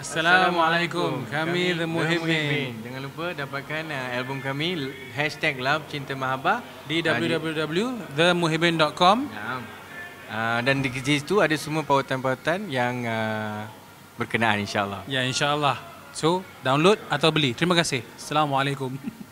Assalamualaikum. Kami The Muhibbin. Jangan lupa dapatkan album kami #Love Cinta Mahabbah Di www.themuhibbin.com. Dan di situ ada semua pautan-pautan yang berkenaan insyaAllah. Ya, insyaAllah. So, download atau beli. Terima kasih. Assalamualaikum.